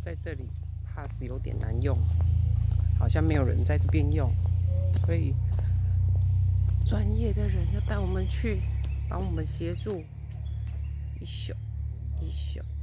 在这里，怕是有点难用，好像没有人在这边用，所以专业的人要带我们去，帮我们协助一宿一宿。